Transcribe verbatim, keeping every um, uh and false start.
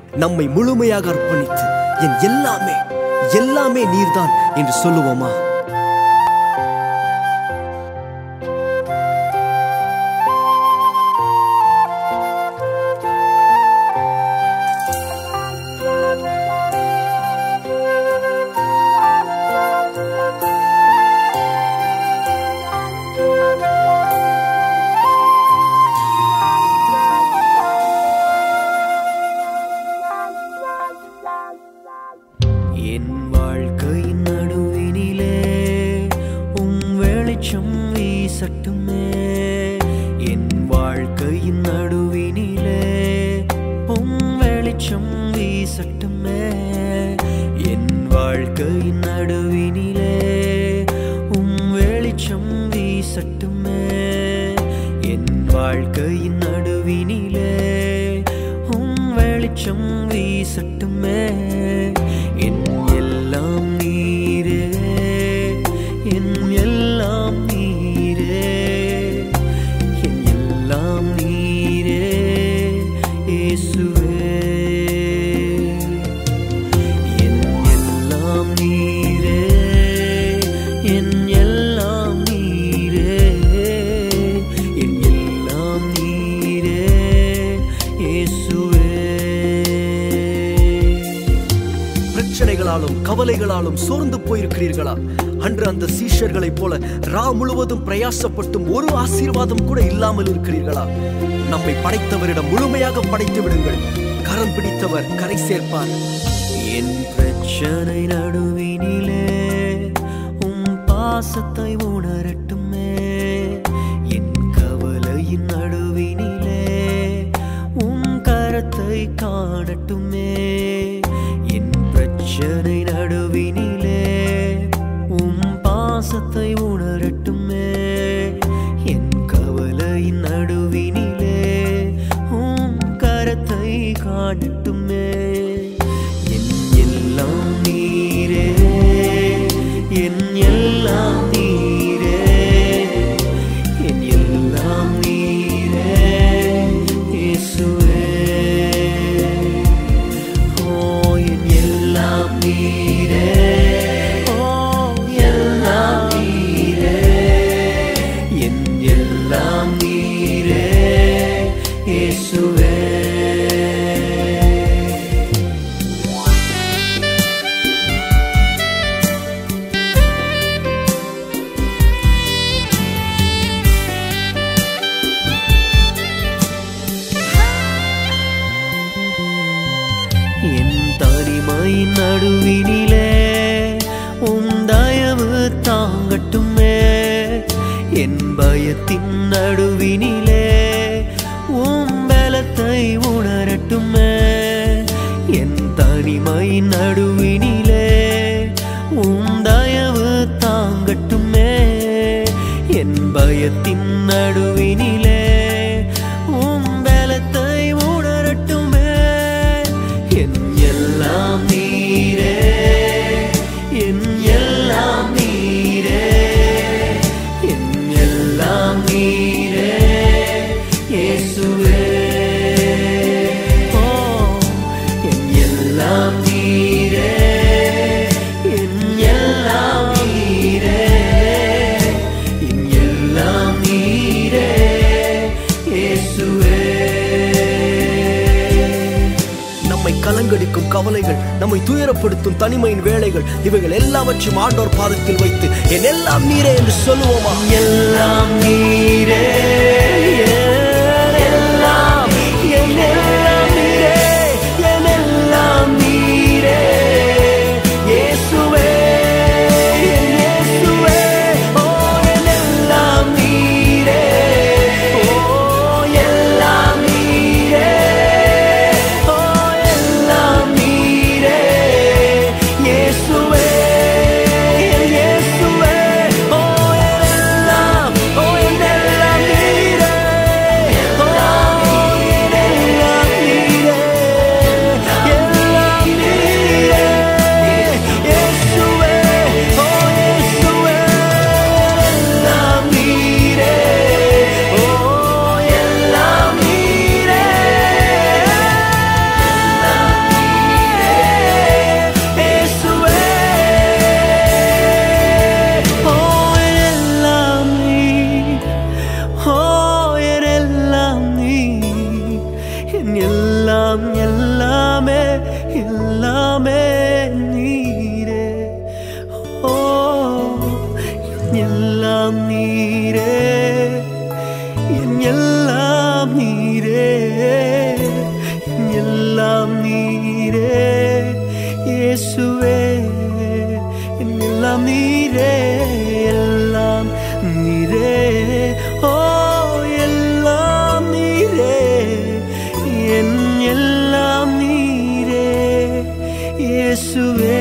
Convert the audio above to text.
நம்மை முழுமையாக அர்ப்பணித்து என் எல்லாமே எல்லாமே நீர்தான் என்று சொல்லுவோமா? என் வாழ்க்கையின் நடுவினிலே உம் வெளிச்சம் வீசட்டுமே. என் வாழ்க்கையின் நடுவினிலே உம் வெளிச்சம் வீசட்டுமே. என் வாழ்க்கையின் நடுவினிலே உம் வெளிச்சம் வீசட்டுமே. என் வாழ்க்கையின் நடுவினிலே உம் வெளிச்சம் வீசட்டுமே. என் எல்லாம் நீரே, என் எல்லாம் நீரே, என் எல்லாம் நீரே இயேசுவே. என் எல்லாம் நீரே, என் எல்லாம் நீரே, என் எல்லாம் நீரே இயேசுவே. பிரச்சனைகளாலும் கவலைகளாலும் சோர்ந்து போயிருக்கிறீர்களா? அன்று அந்த சீஷர்களைப் போல ரா முழுவதும் பிரயாசப்பட்டும் ஒரு ஆசீர்வாதம் கூட இல்லாமல் இருக்கிறீர்களா? நம்மை படைத்தவரிடம் முழுமையாக படைத்து விடுங்கள். கரம் பிடித்தவர் கரை சேர்ப்பார். என் பிரச்சனை நடுவினிலே உம் பாசத்தை உணரட்டுமே. என் கவலையின் நடுவினிலே உம் கரத்தை காணட்டுமே. என் பிரச்சனை நடுவினிலே உம் பாசத்தை உணரட்டுமே. என் கவலையின் நடுவினிலே உம் கரத்தை காணட்டுமே. என் எல்லாம் நீரே, என் எல்லாம் நீரே, என் எல்லாம் நீரே இயேசுவே. ஓ என் எல்லாம் நீரே, ஓ எல்லாம் நீரே, என் எல்லாம் நீரே இயேசுவே. என் தனிமையின் நடுவினிலே உம் தயவு தாங்கட்டுமே. என் பயத்தின் நடுவினிலே உம் பலத்தை உணரட்டுமே. என் தனிமையின் நடுவினிலே உம் தயவு தாங்கட்டுமே. என் பயத்தின் நடுவினிலே உம் பலத்தை உணரட்டுமே. என் எல்லாம் நீரே, என் எல்லாம் நீரே, என் எல்லாம் நீரே இயேசுவே. ஓ என் எல்லாம் நீரே, என் எல்லாம் நீரே, என் எல்லாம் நீரே இயேசுவே. நம்மை கலங்கடிக்கும் கவலைகள், நம்மை துயரப்படுத்தும் தனிமையின் வேளைகள், இவைகள் எல்லாவற்றையும் ஆண்டவர் பாதத்தில் வைத்து என் எல்லாம் நீரே என்று சொல்லுவோமா? எல்லாம் நீரே, எல்லாம் என் எல்லாம் நீரே, என் எல்லாம் நீரே இயேசுவே, என் இயேசுவே. ஓ என் எல்லாம் நீரே, ஓ எல்லாம் நீரே, ஓ எல்லாம் நீரே இயேசுவே, என் இயேசுவே. ஓ என் எல்லாம், ஓ என் எல்லாம் நீரே, எல்லாம் எல்லாமே எல்லாமே நீரே. ஓ எல்லாம் நீரே, என் எல்லாம் நீரே, என் எல்லாம் நீரே இயேசுவே. என் எல்லாம் நீரே, எல்லாம் நீரே. ஓ எல்லாம் நீரே, என் எல்லாம் நீரே இயேசுவே.